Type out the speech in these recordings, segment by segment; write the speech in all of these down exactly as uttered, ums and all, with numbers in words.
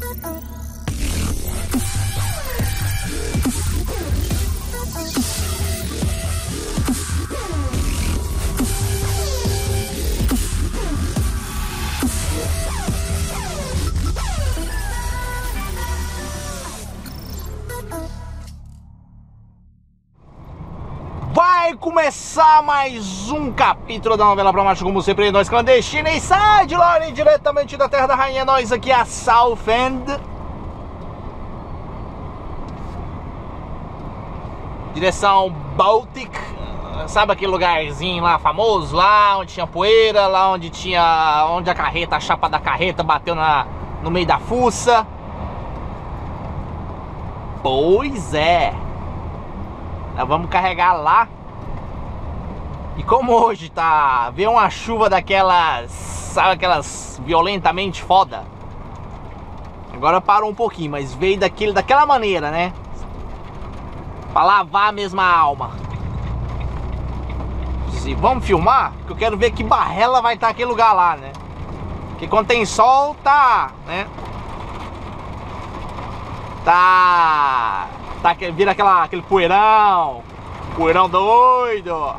Vai começar mais um capítulo da novela Pra Macho Como Sempre, Nós Clandestina e sai de Lore, diretamente da Terra da Rainha. Nós aqui a Southend, direção Baltic. Sabe aquele lugarzinho lá famoso, lá onde tinha poeira, lá onde tinha, onde a carreta, a chapa da carreta bateu na, no meio da fuça? Pois é, nós vamos carregar lá. E como hoje tá, veio uma chuva daquelas, sabe, aquelas violentamente foda. Agora parou um pouquinho, mas veio daquele, daquela maneira, né? Pra lavar a mesma alma. Se vamos filmar, porque eu quero ver que barrela vai estar aquele lugar lá, né? Porque quando tem sol, tá, né? Tá, tá, vira aquela, aquele poeirão, poeirão doido.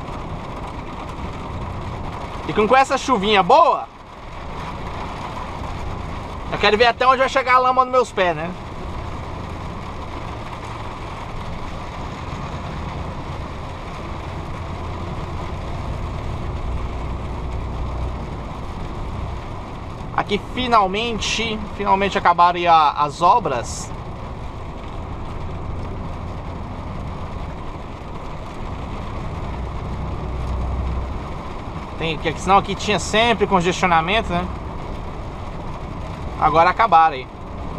E com essa chuvinha boa, eu quero ver até onde vai chegar a lama nos meus pés, né? Aqui finalmente, finalmente acabaram a, as obras. Tem, que senão aqui tinha sempre congestionamento, né? Agora acabaram aí.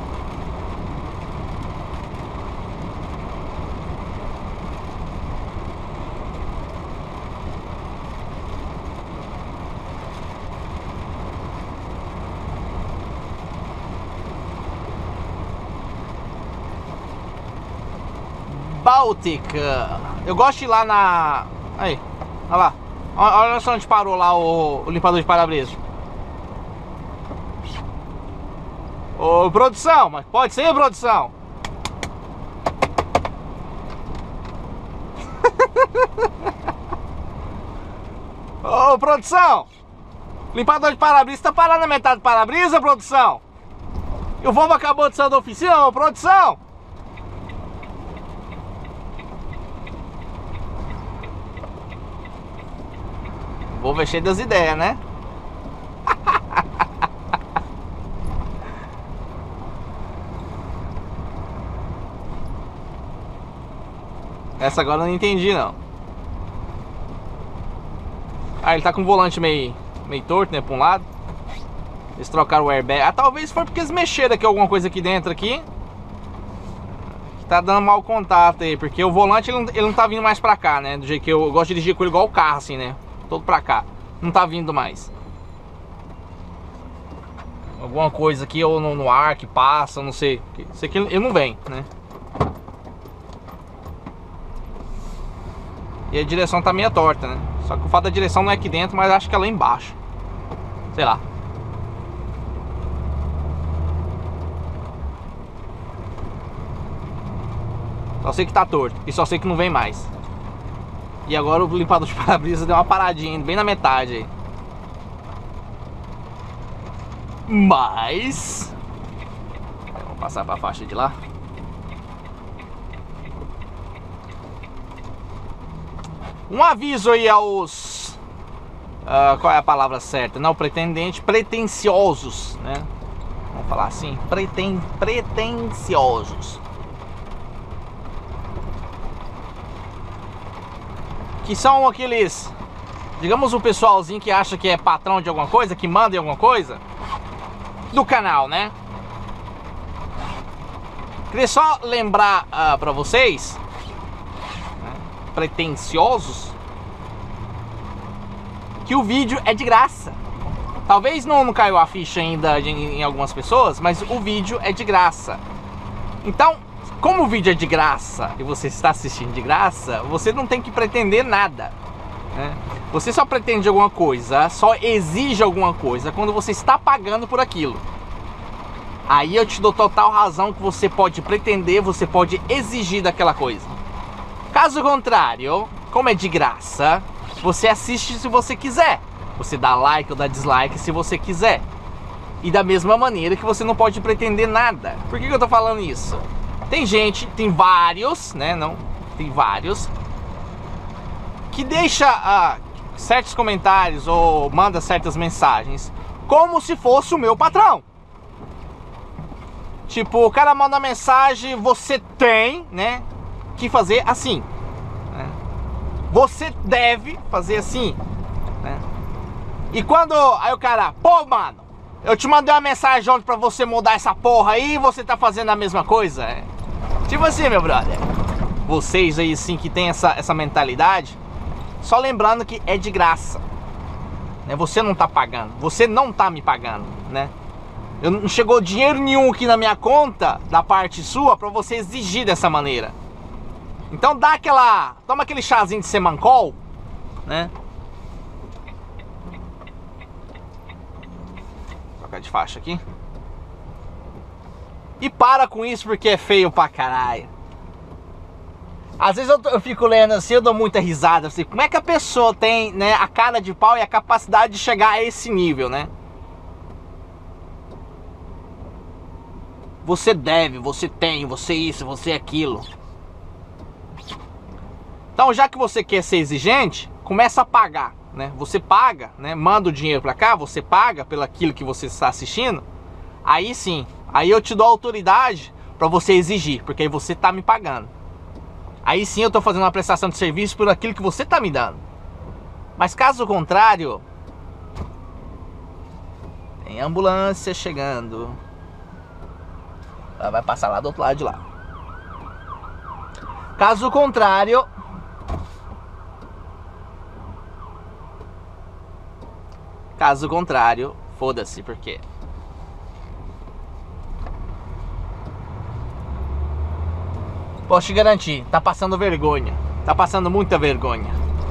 Baltic. Eu gosto de ir lá na... Aí, olha lá. Olha só onde parou lá o, o limpador de para-brisa. Ô, produção, mas pode ser, produção? Ô, produção, limpador de para-brisa tá parado na metade do para-brisa, produção? E o Volvo acabou de sair da oficina, ô, produção? Vou mexer das ideias, né? Essa agora eu não entendi, não. Ah, ele tá com o volante meio, meio torto, né? Pra um lado. Eles trocaram o airbag. Ah, talvez foi porque eles mexeram aqui alguma coisa aqui dentro aqui. Que tá dando mau contato aí. Porque o volante ele não, ele não tá vindo mais pra cá, né? Do jeito que eu, eu gosto de dirigir com ele igual o carro, assim, né? Todo pra cá, não tá vindo mais. Alguma coisa aqui ou no, no ar que passa, não sei. Isso aqui ele não vem, né? E a direção tá meio torta, né? Só que o fato da direção não é aqui dentro, mas acho que é lá embaixo. Sei lá. Só sei que tá torto e só sei que não vem mais. E agora o limpador de para-brisa deu uma paradinha, bem na metade aí. Mas... vamos passar para a faixa de lá. Um aviso aí aos... Uh, qual é a palavra certa? Não, pretendente, pretenciosos, né? Vamos falar assim, preten, pretenciosos. Que são aqueles, digamos, o pessoalzinho que acha que é patrão de alguma coisa, que manda em alguma coisa do canal, né? Queria só lembrar uh, pra vocês, né, pretenciosos, que o vídeo é de graça. Talvez não, não caiu a ficha ainda de, em algumas pessoas, mas o vídeo é de graça. Então, como o vídeo é de graça e você está assistindo de graça, você não tem que pretender nada, né? Você só pretende alguma coisa, só exige alguma coisa quando você está pagando por aquilo. aí eu te dou total razão que você pode pretender, você pode exigir daquela coisa. Caso contrário, como é de graça, você assiste se você quiser. Você dá like ou dá dislike se você quiser. E da mesma maneira que você não pode pretender nada. Por que que eu tô falando isso? Tem gente, tem vários, né? Não, tem vários que deixa ah, certos comentários ou manda certas mensagens como se fosse o meu patrão. Tipo, o cara manda mensagem, você tem, né, que fazer assim, né? Você deve fazer assim, né? E quando aí o cara, pô, mano, eu te mandei uma mensagem ontem pra você mudar essa porra aí e você tá fazendo a mesma coisa, é? Tipo assim, meu brother, vocês aí sim que tem essa, essa mentalidade, só lembrando que é de graça, né? Você não tá pagando, você não tá me pagando, né? Eu não chegou dinheiro nenhum aqui na minha conta da parte sua pra você exigir dessa maneira. Então dá aquela, toma aquele chazinho de semancol, né? Trocar de faixa aqui. E para com isso porque é feio pra caralho. Às vezes eu, eu fico lendo assim, eu dou muita risada assim, como é que a pessoa tem, né, a cara de pau e a capacidade de chegar a esse nível, né? Você deve, você tem, você isso, você aquilo. Então, já que você quer ser exigente, começa a pagar, né? Você paga, né? Manda o dinheiro pra cá, você paga pelo aquilo que você está assistindo. Aí sim, aí eu te dou autoridade pra você exigir, porque aí você tá me pagando. Aí sim eu tô fazendo uma prestação de serviço por aquilo que você tá me dando. Mas caso contrário, tem ambulância chegando. Ela vai passar lá do outro lado de lá. Caso contrário, caso contrário, foda-se, porque posso te garantir, tá passando vergonha. Tá passando muita vergonha.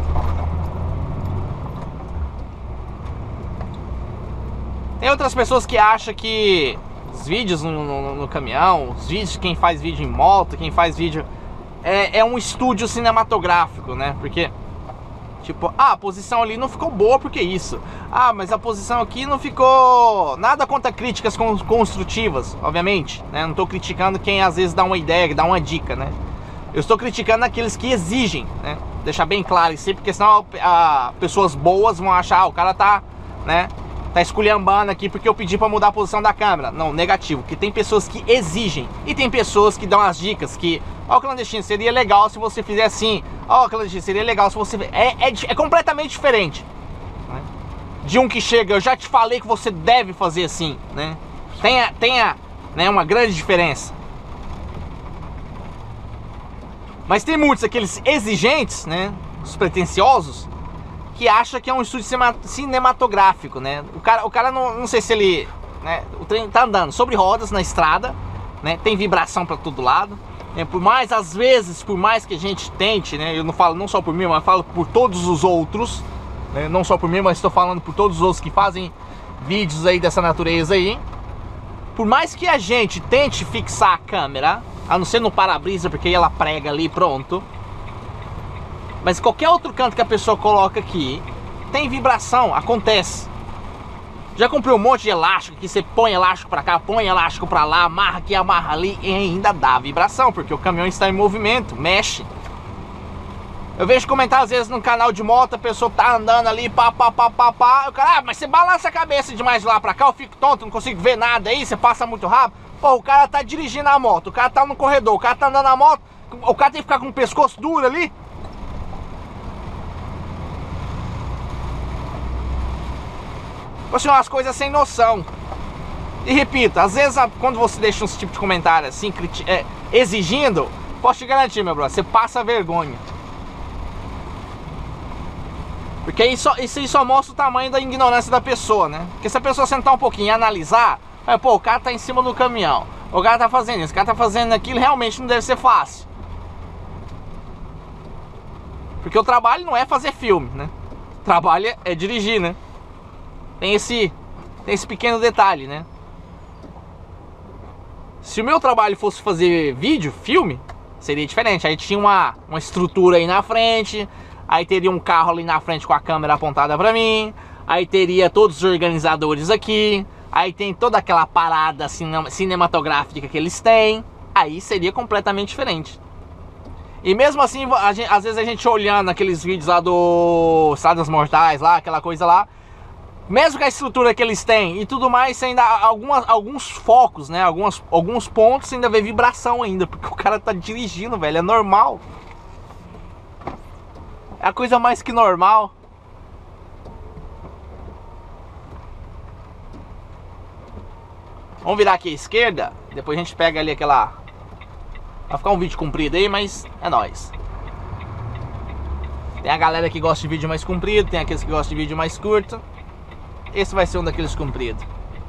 Tem outras pessoas que acham que os vídeos no, no, no caminhão, os vídeos de quem faz vídeo em moto, quem faz vídeo é, é um estúdio cinematográfico, né? Porque, tipo, ah, a posição ali não ficou boa porque isso. Ah, mas a posição aqui não ficou... Nada contra críticas construtivas, obviamente, né? Não tô criticando quem às vezes dá uma ideia, dá uma dica, né? Eu estou criticando aqueles que exigem, né? Deixar bem claro isso aí, porque senão a, a, pessoas boas vão achar, ah, o cara tá, né? Tá esculhambando aqui porque eu pedi pra mudar a posição da câmera. Não, negativo, porque tem pessoas que exigem. E tem pessoas que dão as dicas que, ó, clandestino, seria legal se você fizer assim. Ó, clandestino, seria legal se você... É, é, é completamente diferente, né? De um que chega, eu já te falei que você deve fazer assim, né? Tenha, tenha, né, uma grande diferença. Mas tem muitos, aqueles exigentes, né? Os pretensiosos, que acha que é um estúdio cinematográfico, né? O cara, o cara não, não sei se ele, né? O trem tá andando sobre rodas na estrada, né? Tem vibração para todo lado, né? Por mais, às vezes, por mais que a gente tente, né? Eu não falo não só por mim, mas falo por todos os outros, né? Não só por mim, mas estou falando por todos os outros que fazem vídeos aí dessa natureza aí. Por mais que a gente tente fixar a câmera, a não ser no para-brisa, porque aí ela prega ali, pronto. Mas qualquer outro canto que a pessoa coloca aqui, tem vibração, acontece. Já comprei um monte de elástico, que você põe elástico pra cá, põe elástico pra lá, amarra aqui, amarra ali, e ainda dá vibração, porque o caminhão está em movimento, mexe. Eu vejo comentar às vezes no canal de moto, a pessoa tá andando ali, pá, pá, pá, pá, pá. O cara, ah, mas você balança a cabeça demais de lá pra cá, eu fico tonto, não consigo ver nada aí, você passa muito rápido. Pô, o cara tá dirigindo a moto, o cara tá no corredor, o cara tá andando na moto, o cara tem que ficar com o pescoço duro ali. Assim, umas coisas sem noção. E repito, às vezes quando você deixa esse tipo de comentário assim, é, exigindo, posso te garantir, meu brother, você passa vergonha. Porque isso, isso aí só mostra o tamanho da ignorância da pessoa, né? Porque se a pessoa sentar um pouquinho e analisar, aí, pô, o cara tá em cima do caminhão, o cara tá fazendo isso, o cara tá fazendo aquilo, realmente não deve ser fácil. Porque o trabalho não é fazer filme, né? O trabalho é dirigir, né? Tem esse, tem esse pequeno detalhe, né? Se o meu trabalho fosse fazer vídeo, filme, seria diferente. Aí tinha uma, uma estrutura aí na frente, aí teria um carro ali na frente com a câmera apontada pra mim, aí teria todos os organizadores aqui, aí tem toda aquela parada cine cinematográfica que eles têm. Aí seria completamente diferente. E mesmo assim, a gente, às vezes a gente olhando aqueles vídeos lá do Estradas Mortais, lá, aquela coisa lá, mesmo com a estrutura que eles têm e tudo mais, ainda algumas, alguns focos, né, algumas, alguns pontos ainda vê vibração ainda, porque o cara tá dirigindo, velho, é normal. É a coisa mais que normal. Vamos virar aqui à esquerda, depois a gente pega ali aquela... Vai ficar um vídeo comprido aí, mas é nóis. Tem a galera que gosta de vídeo mais comprido, tem aqueles que gostam de vídeo mais curto. Esse vai ser um daqueles compridos.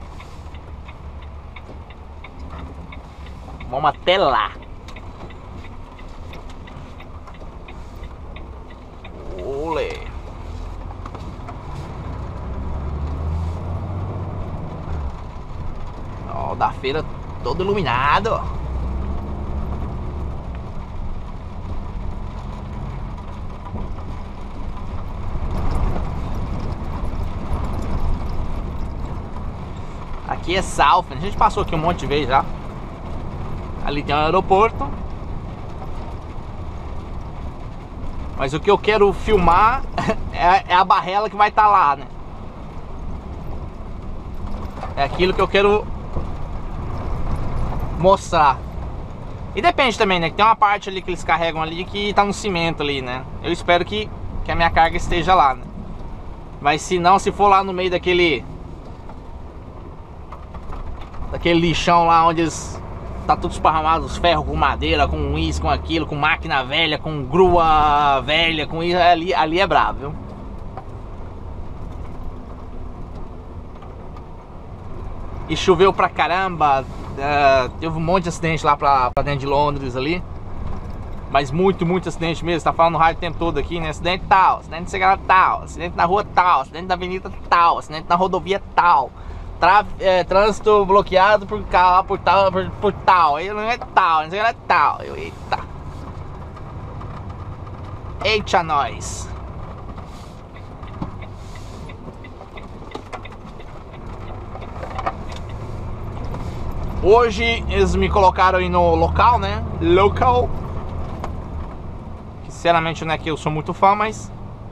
Vamos até lá. Olê. Ó, da feira todo iluminado. Aqui é South, a gente passou aqui um monte de vezes já. Ali tem um aeroporto. Mas o que eu quero filmar é, é a barrela que vai estar lá, né? É aquilo que eu quero mostrar. E depende também, né? Que tem uma parte ali que eles carregam ali que tá no cimento ali, né? Eu espero que, que a minha carga esteja lá, né? Mas se não, se for lá no meio daquele... Daquele lixão lá onde eles... Tá tudo esparramado, os ferros com madeira, com isso, com aquilo, com máquina velha, com grua velha, com isso, ali, ali é bravo, viu? E choveu pra caramba, uh, teve um monte de acidente lá pra, pra dentro de Londres ali. Mas muito, muito acidente mesmo, tá falando no rádio o tempo todo aqui, né? Acidente tal, acidente de chegada tal, acidente na rua tal, acidente na avenida tal, acidente na rodovia tal. Tra, é, trânsito bloqueado por, por, tal, por, por tal, aí não é tal, não sei o que é tal. Eu, eita. Eita, nós. Hoje eles me colocaram aí no local, né? Local. Sinceramente não é que eu sou muito fã, mas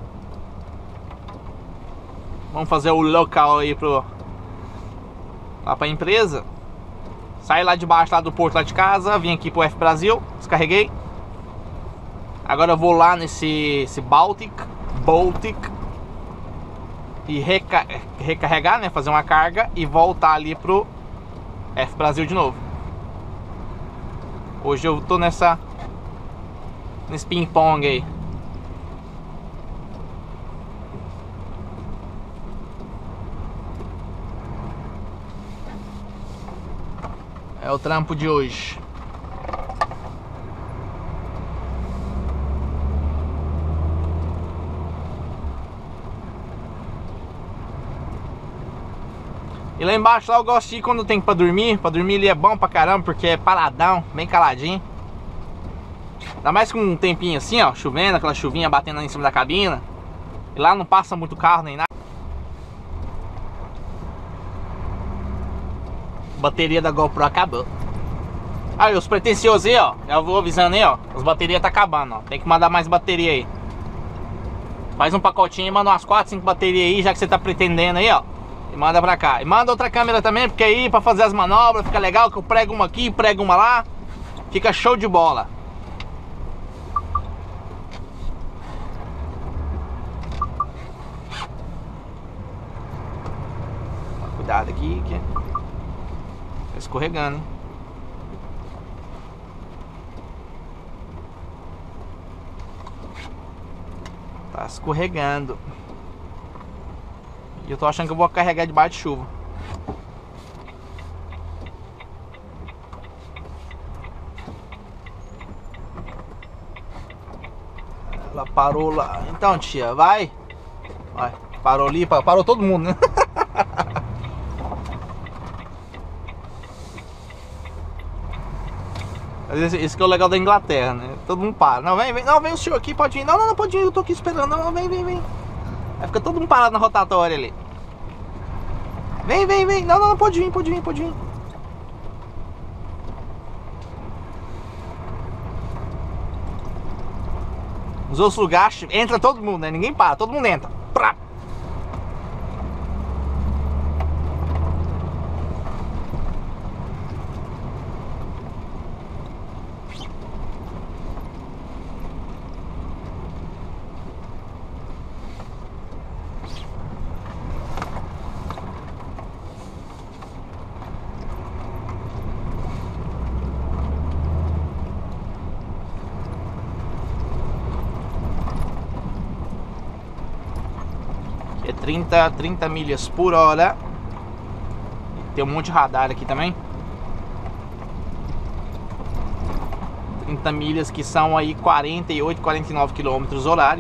vamos fazer o local aí pro... lá pra empresa. Saí lá de baixo, lá do porto lá de casa, vim aqui pro F Brasil, descarreguei. Agora eu vou lá nesse esse Baltic Baltic e reca recarregar, né, fazer uma carga e voltar ali pro F Brasil de novo. Hoje eu tô nessa nesse ping pong aí. É o trampo de hoje. E lá embaixo lá eu gosto de ir quando tem pra dormir. Pra dormir ali é bom pra caramba, porque é paradão, bem caladinho. Ainda mais com um tempinho assim, ó, chovendo, aquela chuvinha batendo em cima da cabina. E lá não passa muito carro nem nada. Bateria da GoPro acabou. Aí os pretenciosos aí, ó, eu vou avisando aí, ó, as baterias tá acabando, ó. Tem que mandar mais bateria aí. Faz um pacotinho e manda umas quatro, cinco baterias aí, já que você tá pretendendo aí, ó. E manda pra cá. E manda outra câmera também, porque aí pra fazer as manobras fica legal, que eu prego uma aqui, prego uma lá. Fica show de bola. Cuidado aqui, que tá escorregando, hein? Tá escorregando. E eu tô achando que eu vou carregar debaixo de chuva. Ela parou lá. Então, tia, vai. Vai. Parou ali, parou todo mundo, né? Esse, esse que é o legal da Inglaterra, né? Todo mundo para. Não, vem, vem. Não, vem o senhor aqui, pode vir. Não, não, não, pode vir, eu tô aqui esperando. Não, não, vem, vem, vem. Aí fica todo mundo parado na rotatória ali. Vem, vem, vem. Não, não, não, pode vir, pode vir, pode vir. Nos outros lugares, entra todo mundo, né? Ninguém para, todo mundo entra. Pra... É trinta, trinta milhas por hora. Tem um monte de radar aqui também. trinta milhas que são aí quarenta e oito, quarenta e nove quilômetros horário.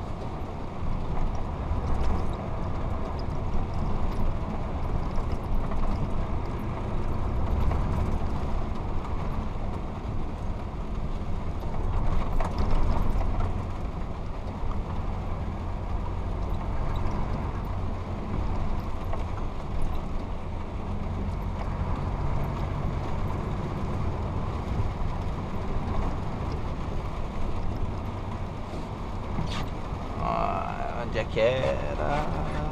Onde é que era?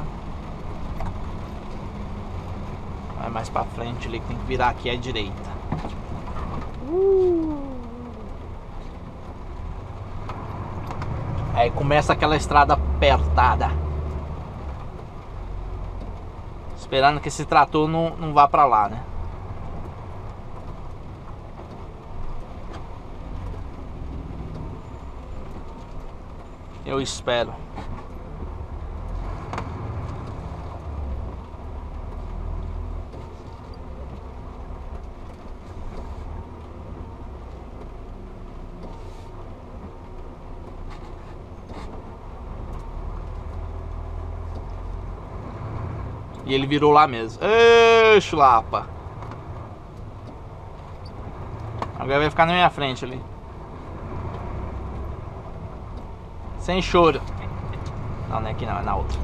Vai mais pra frente ali, tem que virar aqui à direita. Uh. Aí começa aquela estrada apertada. Esperando que esse trator não, não vá pra lá, né? Eu espero. E ele virou lá mesmo. Ê, chulapa. Agora vai ficar na minha frente ali. Sem choro. Não, não é aqui não, é na outra.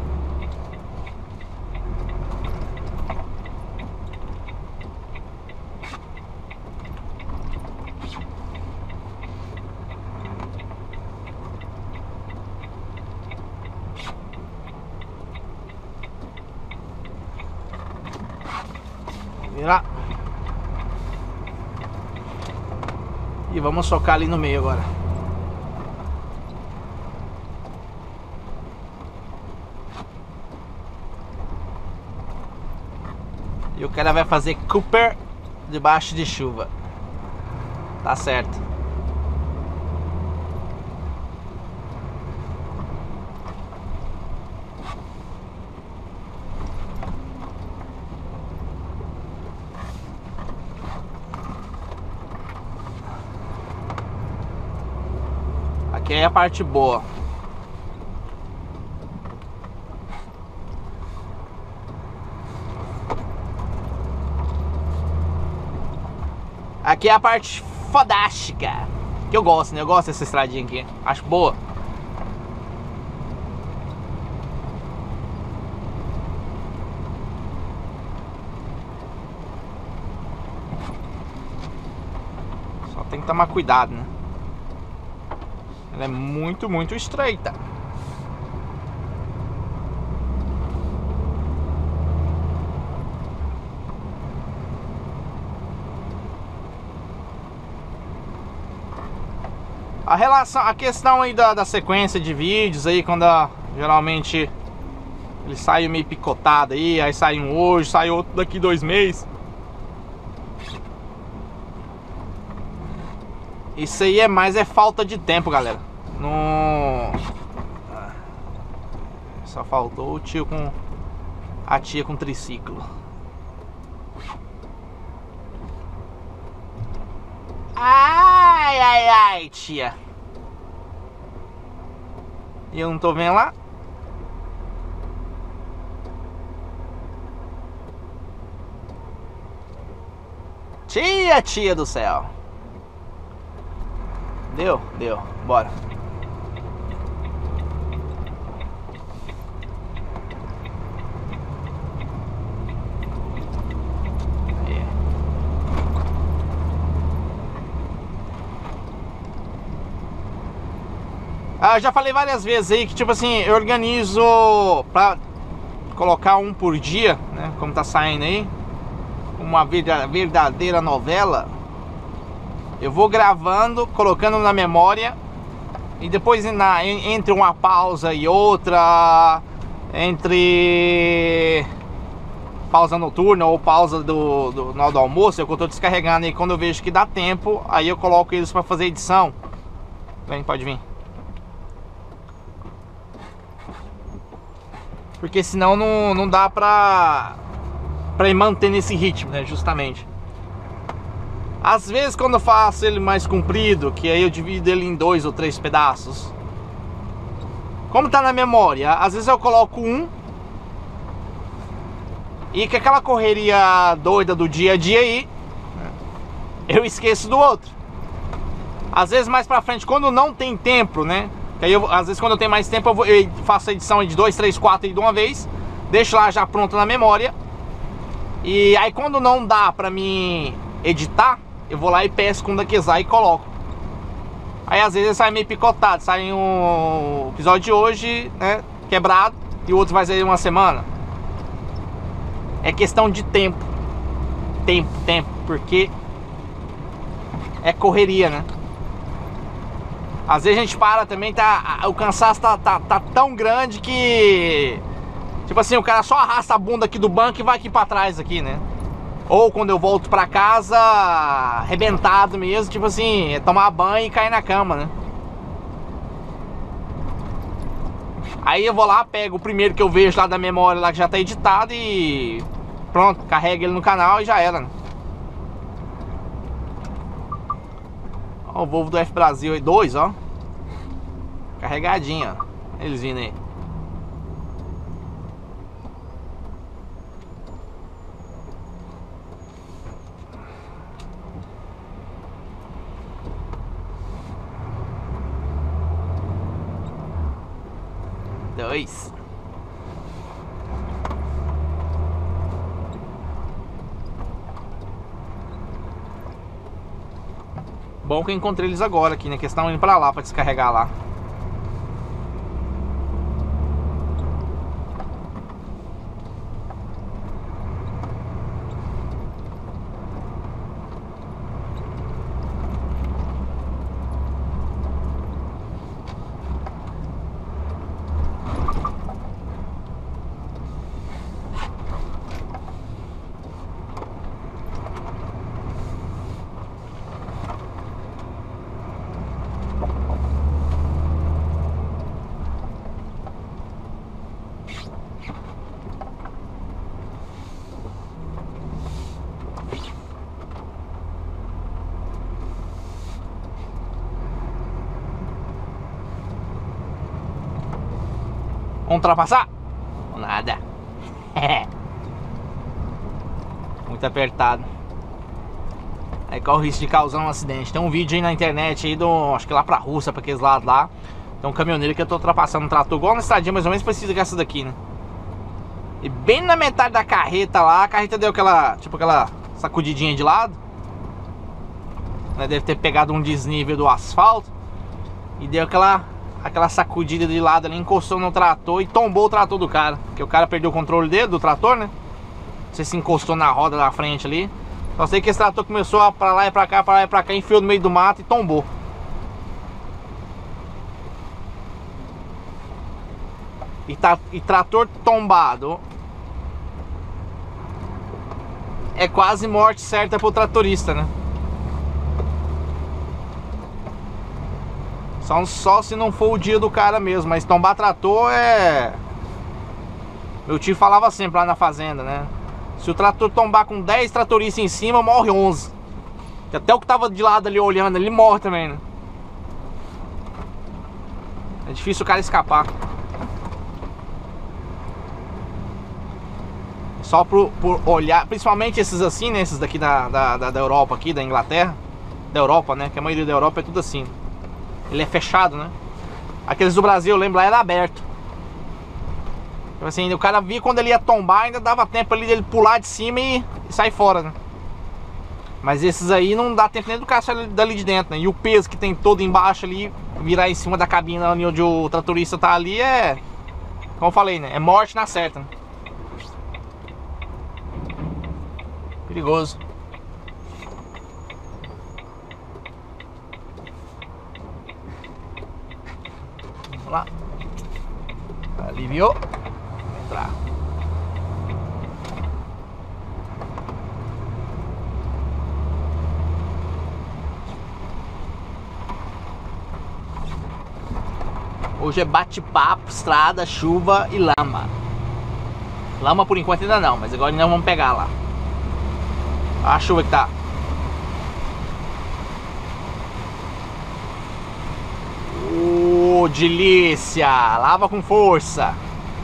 Virar. E vamos socar ali no meio agora. E o cara vai fazer Cooper debaixo de chuva. Tá certo. Aqui é a parte boa. Aqui é a parte fodástica. Que eu gosto, né? Eu gosto dessa estradinha aqui. Acho boa. Só tem que tomar cuidado, né? Ela é muito, muito estreita. A relação, a questão aí da, da sequência de vídeos aí, quando a, geralmente ele sai meio picotado aí, aí sai um hoje, sai outro daqui dois meses. Isso aí é mais é falta de tempo, galera. Não... Só faltou o tio com... a tia com triciclo. Ai, ai, ai, tia. E eu não tô vendo lá. Tia, tia do céu. Deu? Deu. Bora. Aí. Ah, já falei várias vezes aí que, tipo assim, eu organizo pra colocar um por dia, né? Como tá saindo aí, uma verdadeira novela. Eu vou gravando, colocando na memória, e depois na, entre uma pausa e outra, entre pausa noturna ou pausa do, do, no do almoço, eu tô descarregando aí. Quando eu vejo que dá tempo, aí eu coloco eles pra fazer edição. Vem, pode vir. Porque senão não, não dá pra, pra ir mantendo esse ritmo, né, justamente. Às vezes quando eu faço ele mais comprido, que aí eu divido ele em dois ou três pedaços, como tá na memória, às vezes eu coloco um, e com aquela correria doida do dia a dia aí, eu esqueço do outro. Às vezes mais pra frente, quando não tem tempo, né, que aí eu, às vezes quando eu tenho mais tempo eu, vou, eu faço a edição de dois, três, quatro de uma vez, deixo lá já pronto na memória. E aí quando não dá pra mim editar, eu vou lá e pesco um daqueles lá e coloco. Aí às vezes sai meio picotado, sai um episódio de hoje, né, quebrado, e o outro vai sair uma semana. É questão de tempo. Tempo, tempo, porque é correria, né? Às vezes a gente para também, tá, o cansaço tá, tá, tá tão grande que, tipo assim, o cara só arrasta a bunda aqui do banco e vai aqui pra trás aqui, né? Ou quando eu volto pra casa, arrebentado mesmo, tipo assim, é tomar banho e cair na cama, né? Aí eu vou lá, pego o primeiro que eu vejo lá da memória lá que já tá editado e pronto, carrega ele no canal e já era, né? Ó, o Volvo do F Brasil aí, dois, ó. Carregadinho, ó. Eles vindo aí. Dois. Bom que eu encontrei eles agora aqui, né? Que eles estão indo pra lá pra descarregar lá. Vamos ultrapassar? Nada. Muito apertado. Aí corre o risco de causar um acidente. Tem um vídeo aí na internet aí do, acho que lá pra Rússia, pra aqueles lados lá. Tem um caminhoneiro que eu tô ultrapassando um trator igual na estradinha, mais ou menos precisa dessa daqui, né? E bem na metade da carreta lá, a carreta deu aquela, tipo aquela sacudidinha de lado, né? Deve ter pegado um desnível do asfalto e deu aquela aquela sacudida de lado ali, encostou no trator e tombou o trator do cara. Porque o cara perdeu o controle dele, do trator, né? Não sei se encostou na roda da frente ali. Só sei que esse trator começou a pra lá e pra cá, pra lá e pra cá, enfiou no meio do mato e tombou. E, tá, e trator tombado é quase morte certa pro tratorista, né? Só, só se não for o dia do cara mesmo. Mas tombar trator é... Meu tio falava sempre lá na fazenda, né? Se o trator tombar com dez tratoristas em cima, morre onze. E até o que tava de lado ali olhando, ele morre também, né? É difícil o cara escapar. Só por, por olhar, principalmente esses assim, né? Esses daqui da, da, da Europa aqui, da Inglaterra. Da Europa, né? Que a maioria da Europa é tudo assim. ele é fechado, né? Aqueles do Brasil, eu lembro lá, era aberto. Então, assim, o cara via quando ele ia tombar, ainda dava tempo ali dele pular de cima e, e sair fora, né? Mas esses aí não dá tempo nem do cara sair dali de dentro, né? E o peso que tem todo embaixo ali, virar em cima da cabine ali onde o tratorista tá ali, é... Como eu falei, né? É morte na certa, né? Perigoso. Vamos lá. Aliviou. Vamos entrar. Hoje é bate-papo, estrada, chuva e lama. Lama por enquanto ainda não, mas agora nós vamos pegar lá. Olha a chuva que tá. Ô, delícia! Lava com força.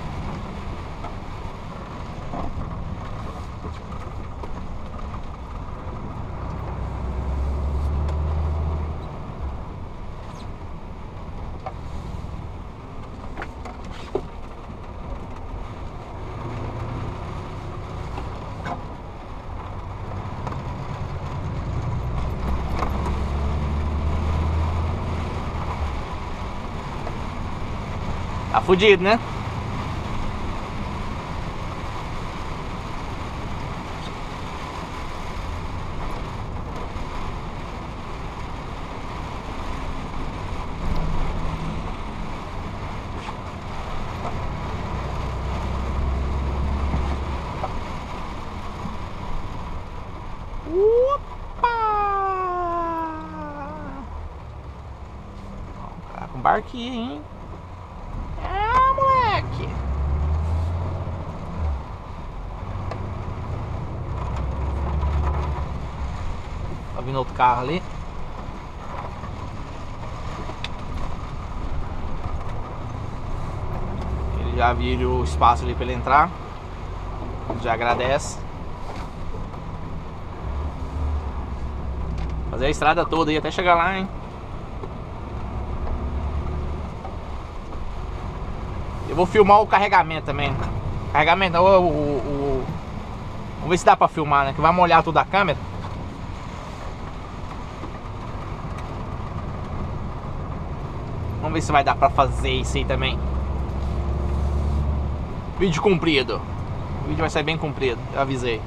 Tá fudido, né? Opa! Tá com barquinho, hein? Ah, moleque! Tá vindo outro carro ali. Ele já vira o espaço ali pra ele entrar. Ele já agradece. Fazer a estrada toda aí até chegar lá, hein? Eu vou filmar o carregamento também. Carregamento, o, o, o... Vamos ver se dá pra filmar, né? Que vai molhar tudo a câmera. Vamos ver se vai dar pra fazer isso aí também. Vídeo comprido. O vídeo vai sair bem comprido, eu avisei.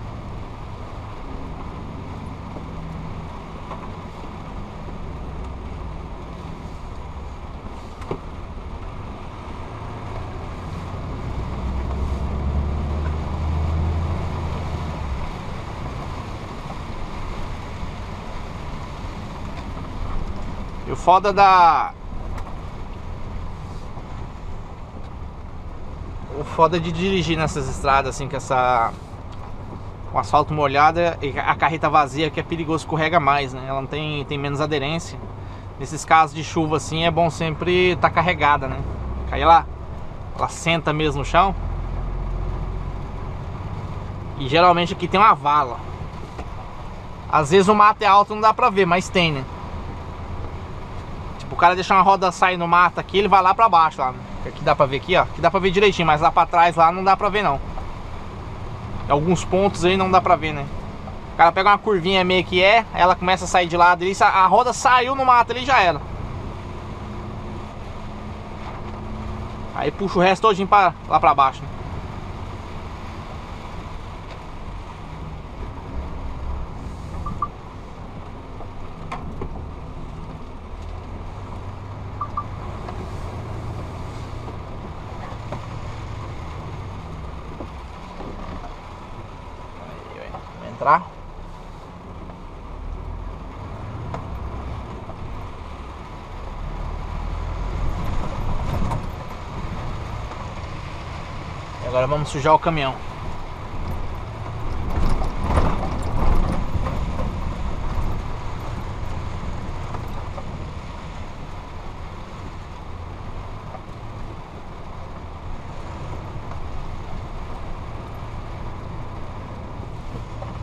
E o foda da... O foda de dirigir nessas estradas assim, com essa... Com asfalto molhado e a carreta vazia, que é perigoso, escorrega mais, né? Ela não tem, tem menos aderência. Nesses casos de chuva assim, é bom sempre estar tá carregada, né? Aí ela, ela senta mesmo no chão. E geralmente aqui tem uma vala. Às vezes o mato é alto, não dá pra ver, mas tem, né? O cara deixa uma roda sair no mato aqui, ele vai lá pra baixo lá, né? Aqui dá pra ver aqui, ó. Aqui dá pra ver direitinho, mas lá pra trás lá não dá pra ver não. Em alguns pontos aí não dá pra ver, né? O cara pega uma curvinha meio que é, ela começa a sair de lado ali, a roda saiu no mato ali, já era. Aí puxa o resto todinho pra, lá pra baixo, né? Entrar. E agora vamos sujar o caminhão.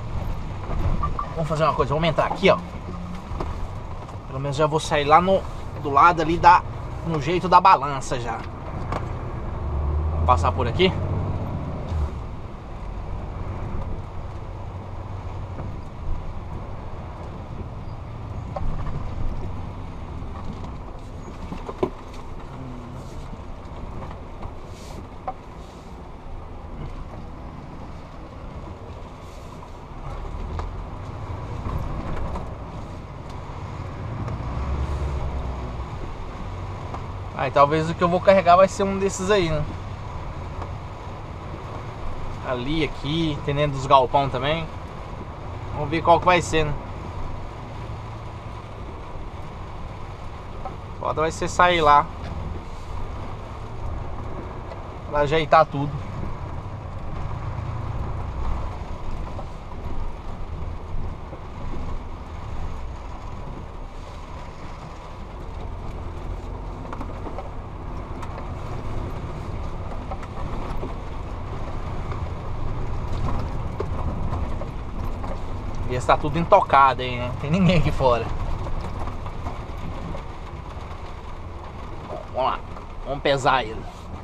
Vamos fazer uma coisa, vamos entrar aqui, ó. Pelo menos já vou sair lá no, do lado ali da, no jeito da balança já. Vou passar por aqui. Aí talvez o que eu vou carregar vai ser um desses aí, né? Ali, aqui, tem dentro dos galpão também. Vamos ver qual que vai ser, né? Foda vai ser sair lá pra ajeitar tudo. E está tudo intocado aí, né? Não tem ninguém aqui fora. Bom, vamos lá. Vamos pesar ele.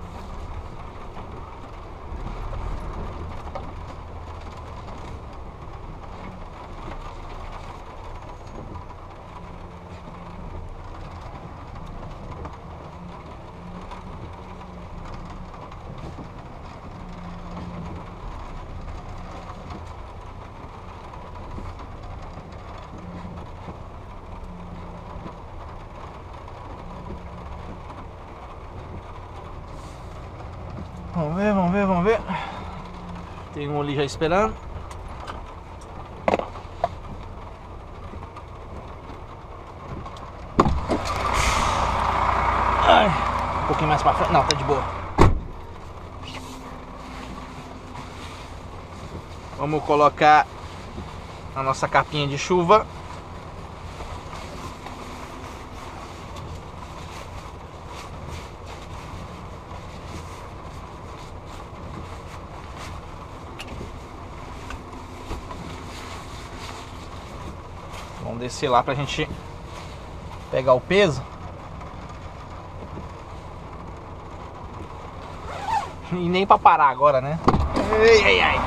Vamos ver, vamos ver, vamos ver. Tem um ali já esperando. Ai, um pouquinho mais pra frente. Não, tá de boa. Vamos colocar a nossa capinha de chuva. Vamos descer lá pra gente pegar o peso. E nem pra parar agora, né? Ai, ai, ai.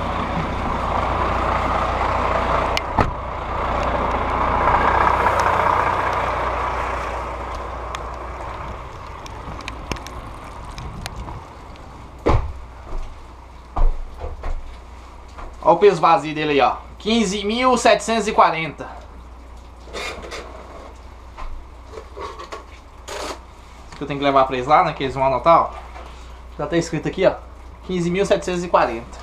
Olha o peso vazio dele aí, ó. quinze mil setecentos e quarenta. Isso que eu tenho que levar pra eles lá, né? Que eles vão anotar, ó. Já tá escrito aqui, ó. quinze mil setecentos e quarenta.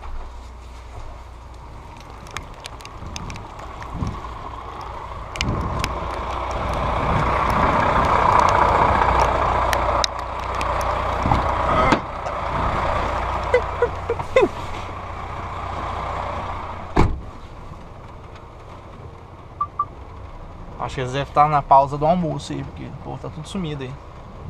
Acho que eles devem estar na pausa do almoço aí, porque o povo tá tudo sumido aí.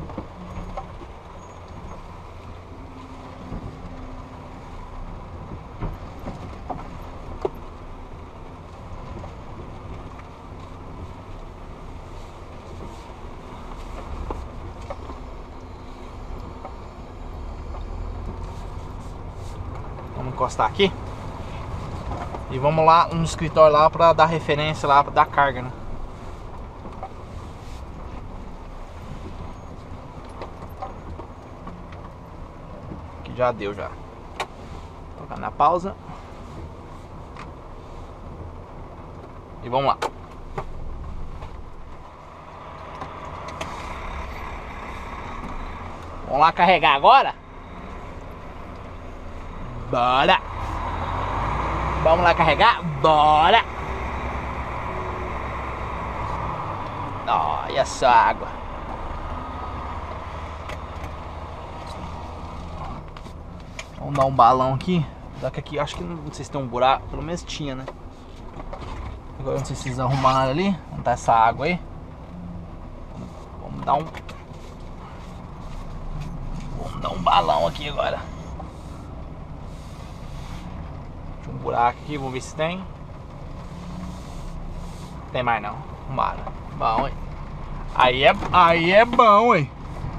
Vamos encostar aqui. E vamos lá no escritório lá pra dar referência lá da carga, né? Já deu já. Vou tocar na pausa. E vamos lá. Vamos lá carregar agora? Bora! Vamos lá carregar? Bora! Olha só a água. Vamos dar um balão aqui. Dá que aqui, acho que não, não sei se tem um buraco. Pelo menos tinha, né? Agora não sei se vocês arrumaram ali. Onde tá essa água aí? Vamos dar um... Vamos dar um balão aqui agora. Tinha um buraco aqui, vou ver se tem. Tem mais não. Bora. Bom, hein? Aí é, aí é bom, hein?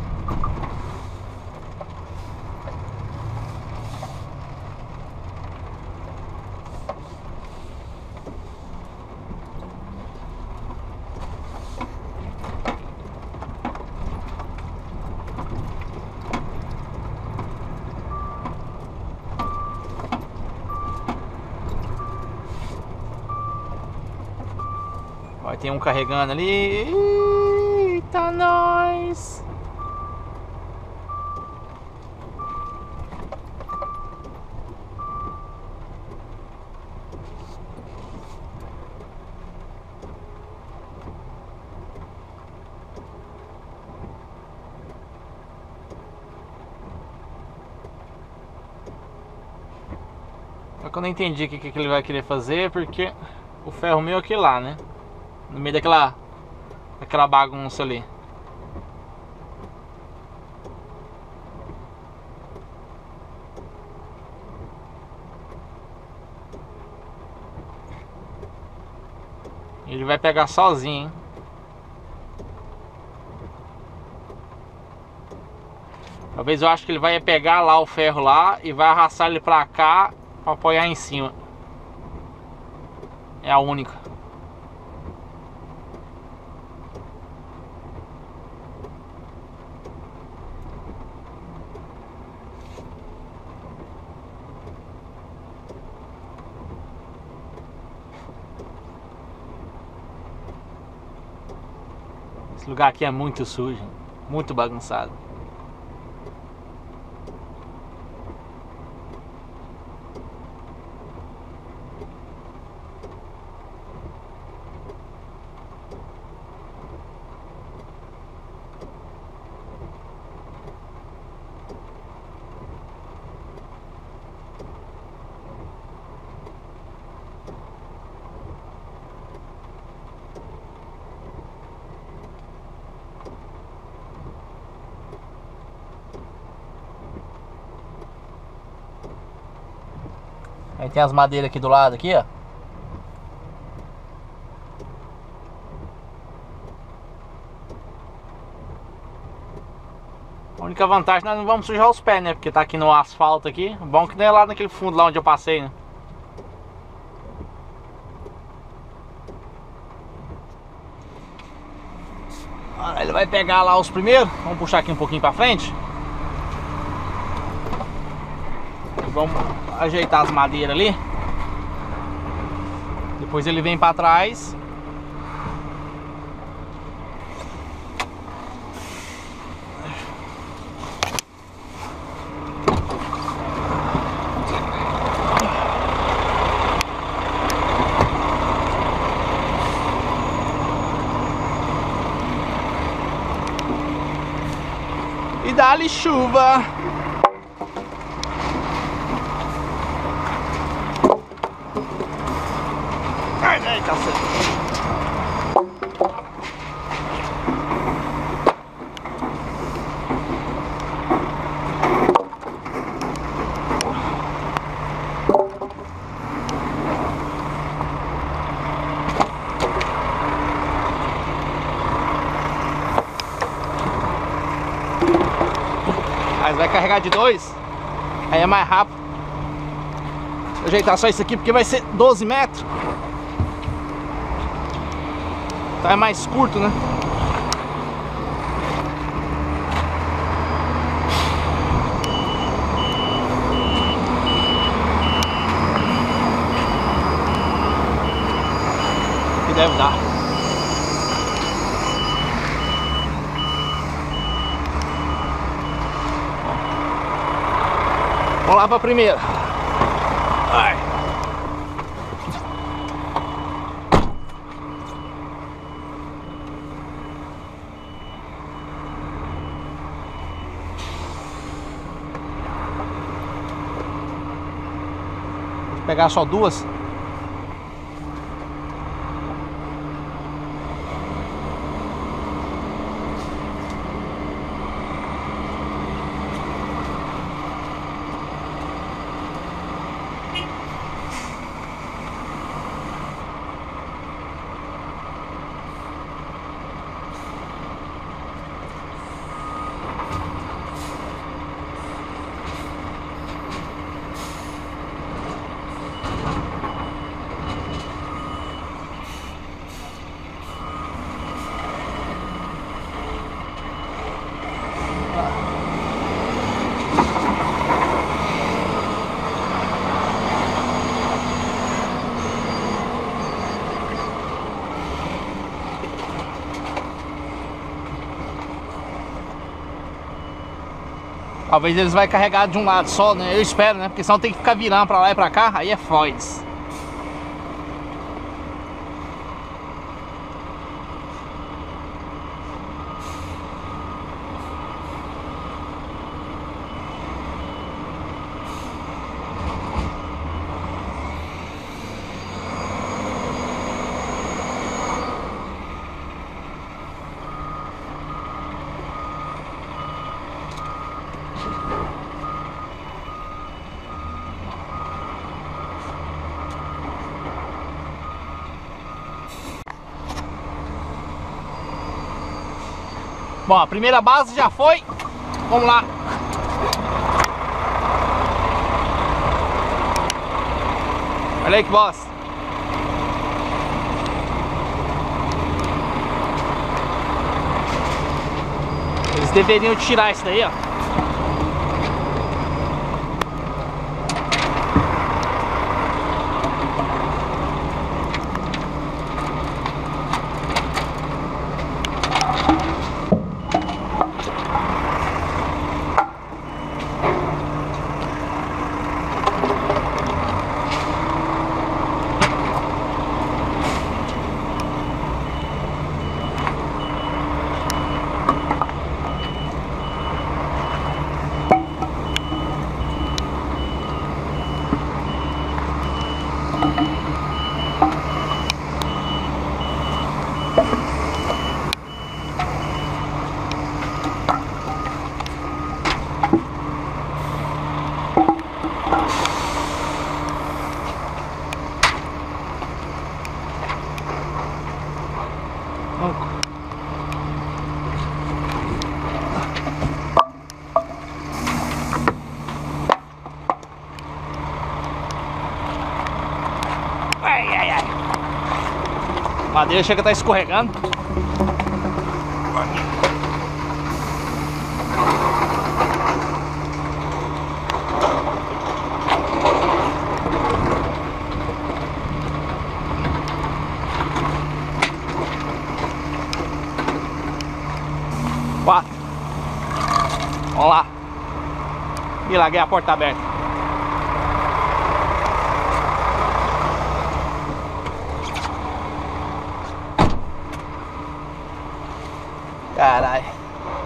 Vai, tem um carregando ali. Eita, nós! Só que eu não entendi o que, que ele vai querer fazer, porque o ferro meu é aquele lá, né? No meio daquela, daquela bagunça ali. Ele vai pegar sozinho, hein? Talvez eu acho que ele vai pegar lá o ferro lá e vai arrastar ele pra cá pra apoiar em cima. É a única. Esse lugar aqui é muito sujo, muito bagunçado. Aí tem as madeiras aqui do lado aqui, ó. A única vantagem, nós não vamos sujar os pés, né? Porque tá aqui no asfalto aqui. Bom que não é lá naquele fundo lá onde eu passei, né? Ele vai pegar lá os primeiros. Vamos puxar aqui um pouquinho pra frente. Vamos ajeitar as madeiras ali. Depois ele vem pra trás. E dá-lhe chuva. Ai, ai, cacete. Mas vai carregar de dois, aí é mais rápido. Vou ajeitar só isso aqui porque vai ser doze metros. Então é mais curto, né? Que deve dar. Vamos lá para a primeira. Ai. Vou pegar só duas. Talvez eles vai carregar de um lado só, né? Eu espero, né? Porque senão tem que ficar virando pra lá e pra cá, aí é foda. Bom, a primeira base já foi. Vamos lá. Olha aí que bosta. Eles deveriam tirar isso daí, ó. Ai, ai, ai. A madeira chega a estar escorregando. Quatro. Vamos lá. E larguei a porta aberta. Caralho.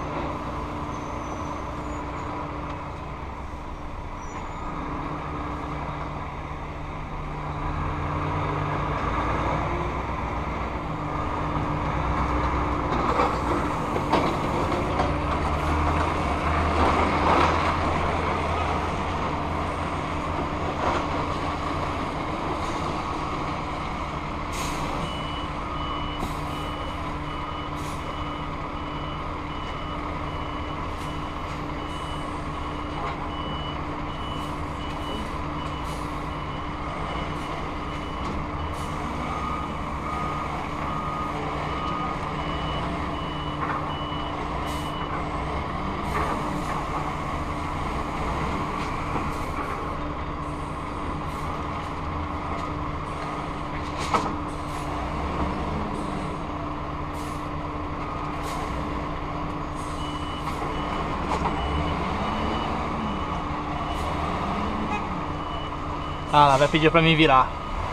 Ah, ela vai pedir pra mim virar.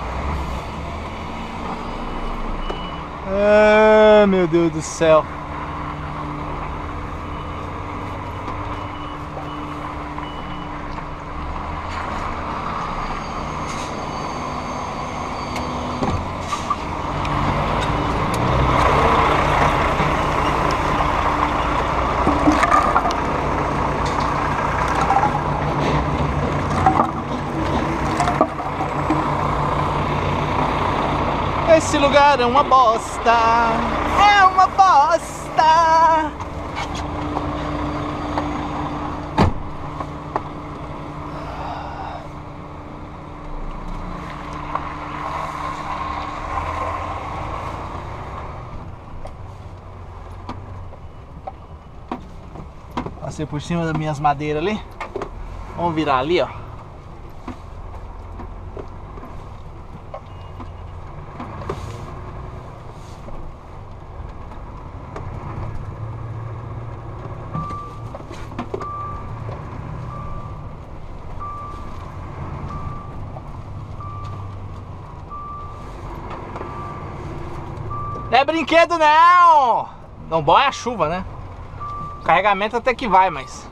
Ah, meu Deus do céu. Esse lugar é uma bosta. É uma bosta. Passei por cima das minhas madeiras ali. Vamos virar ali, ó. Não é brinquedo não! Não, bom é a chuva, né? O carregamento até que vai, mas...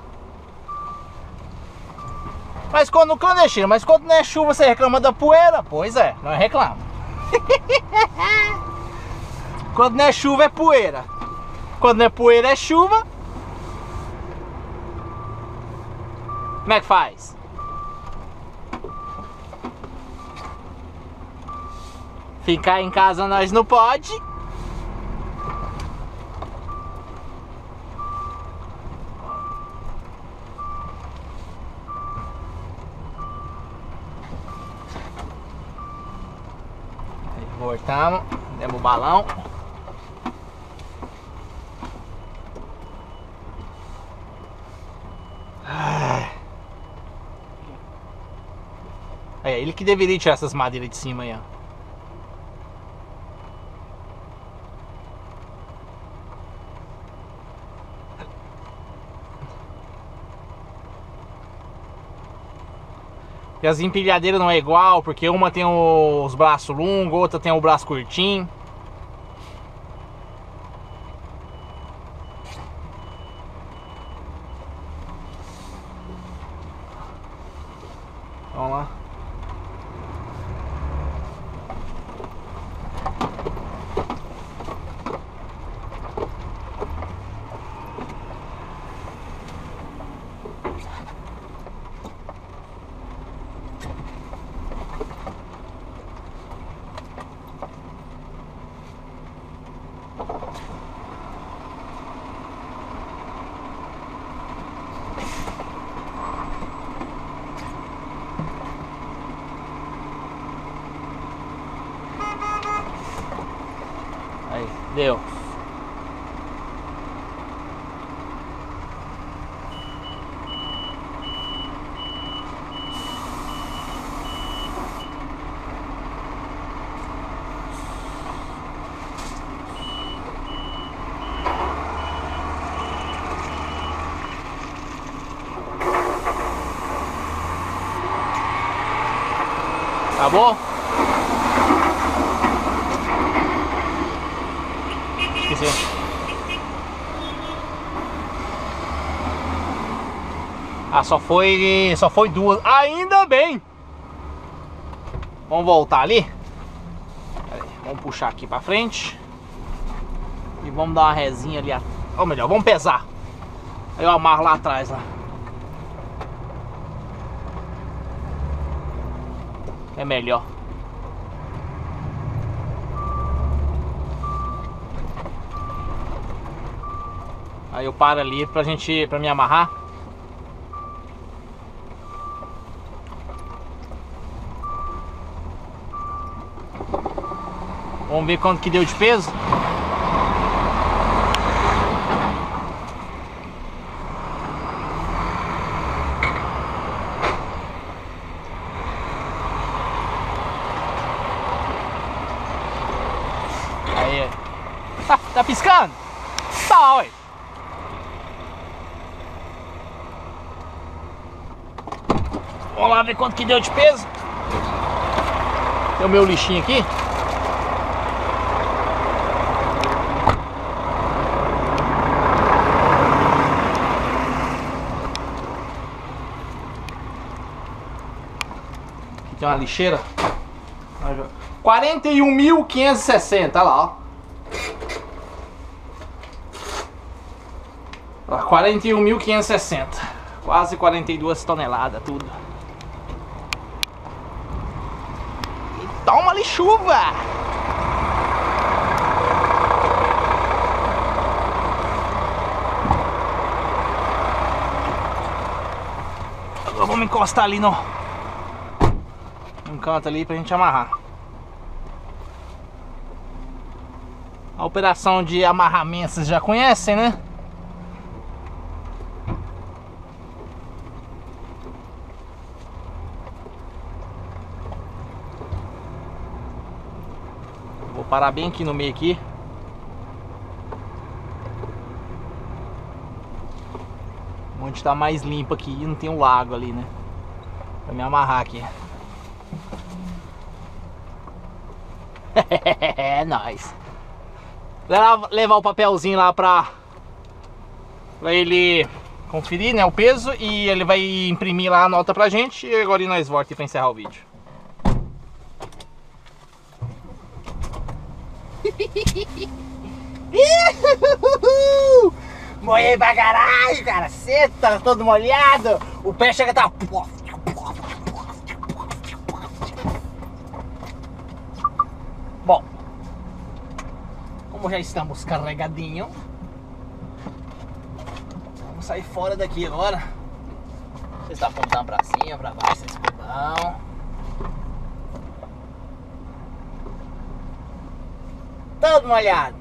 Mas quando no clandestino, mas quando não é chuva você reclama da poeira? Pois é, não reclama. Quando não é chuva é poeira. Quando não é poeira é chuva. Como é que faz? Ficar em casa nós não pode. Voltamos, demos o balão. É ele que deveria tirar essas madeiras de cima aí, ó. E as empilhadeiras não é igual, porque uma tem os braços longos, outra tem o braço curtinho. Vamos lá. Aí, deu. Acabou? Esqueci. Ah, só foi, só foi duas. Ainda bem. Vamos voltar ali. Pera aí, vamos puxar aqui pra frente. E vamos dar uma resinha ali. Ou melhor, vamos pesar. Aí eu amarro lá atrás lá. É melhor. Aí eu paro ali pra gente, pra me amarrar. Vamos ver quanto que deu de peso. Aí. Tá, tá piscando? Tá, ué. Vamos lá ver quanto que deu de peso. Tem o meu lixinho aqui. Aqui tem uma lixeira. quarenta e um mil quinhentos e sessenta, olha lá, ó. quarenta e um mil quinhentos e sessenta. Quase quarenta e duas toneladas, tudo. Toma-lhe chuva! Agora vamos encostar ali no, no canto ali pra gente amarrar. A operação de amarramento vocês já conhecem, né? Vou parar bem aqui no meio aqui. Onde tá mais limpo aqui e não tem um lago ali, né? Pra me amarrar aqui. É nóis. levar, levar o papelzinho lá pra, pra ele conferir, né, o peso, e ele vai imprimir lá a nota pra gente. E agora nós voltamos pra encerrar o vídeo. Molhei pra caralho, cara. Você tá todo molhado. O pé chega a tá... Bom, como já estamos carregadinho, vamos sair fora daqui agora. Você está apontando pra cima, pra baixo, esse bom. Todo molhado.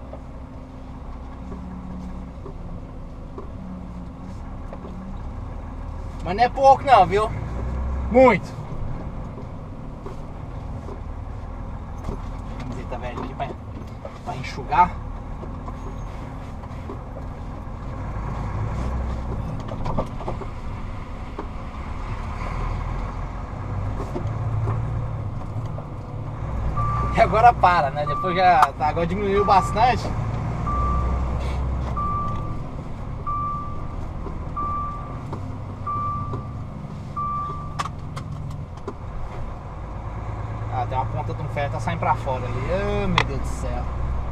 Mas não é pouco não, viu? Muito. Camiseta velha ali pra, pra enxugar. E agora para, né? Depois já tá, agora diminuiu bastante. Ah, tem uma ponta de um ferro que tá saindo pra fora ali. Oh, meu Deus do céu.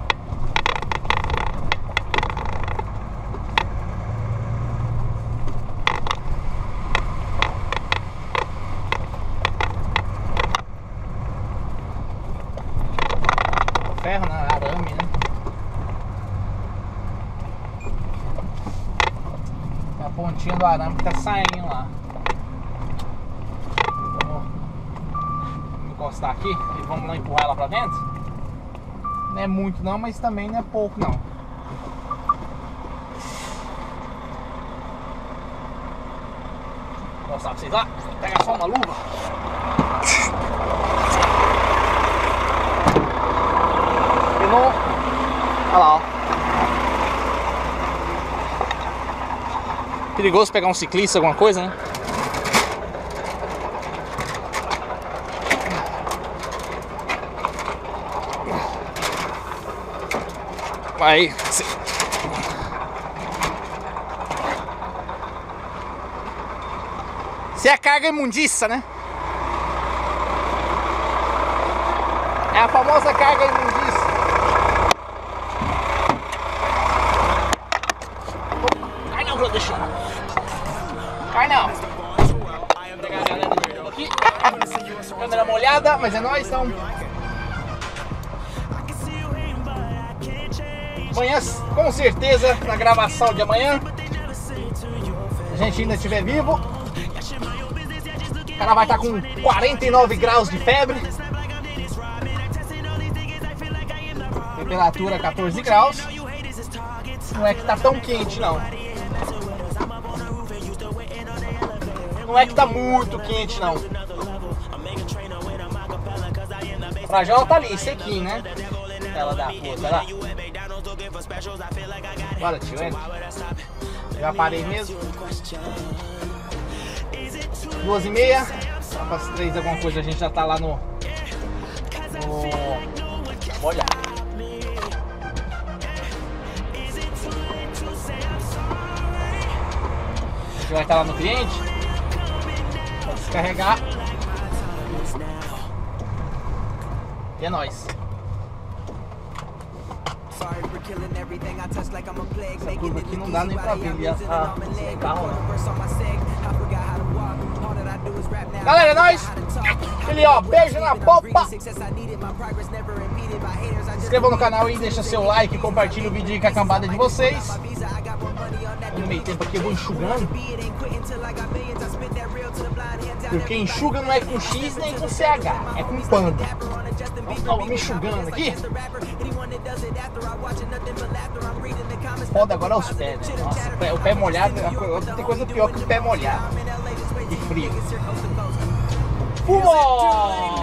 Ferro, né? Arame, né? É a pontinha do arame que tá saindo lá. Vamos encostar aqui e vamos lá empurrar ela pra dentro. Não é muito não, mas também não é pouco não. Vou mostrar pra vocês lá. Pega só uma luva. Olha lá, ó. Perigoso pegar um ciclista, alguma coisa, né? Vai. Se é a carga imundiça, né? É a famosa carga imundiça. Deixa. Cai não. Aqui. Câmera molhada, mas é nóis, então. Amanhã, com certeza, na gravação de amanhã, se a gente ainda estiver vivo, o cara vai estar com quarenta e nove graus de febre, temperatura catorze graus. Não é que tá tão quente não. Não é que tá muito quente não. Pra já ela tá ali, sequinho, né? Ela dá força, lá. Bora, tio, entra. Já parei mesmo. Duas e meia. Para as três alguma coisa a gente já tá lá no... no... Olha. A gente vai estar lá no cliente. Descarregar. E é nóis. Essa curva aqui não dá nem pra ver ali a, a, o carro, né? Galera, é nóis. Aquele, ó, beijo na popa. Se inscreva no canal e deixa seu like, compartilha o vídeo aí com a cambada de vocês. No meio tempo aqui eu vou enxugando. Porque enxuga não é com X nem com C H, é com pano. Então vamos enxugando aqui. Foda agora os pés, né? Nossa, o pé, o pé molhado, não tem coisa pior que o pé molhado e frio. Fumo!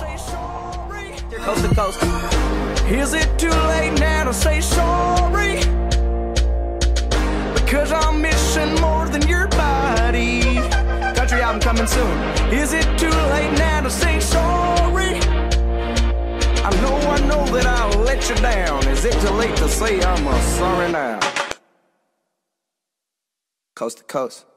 Is it too late now to say sorry? Because I'm missing more than your body. Country album coming soon. Is it too late now to say sorry? I know, I know that I'll let you down. Is it too late? say I'm a sorry now. Coast to coast.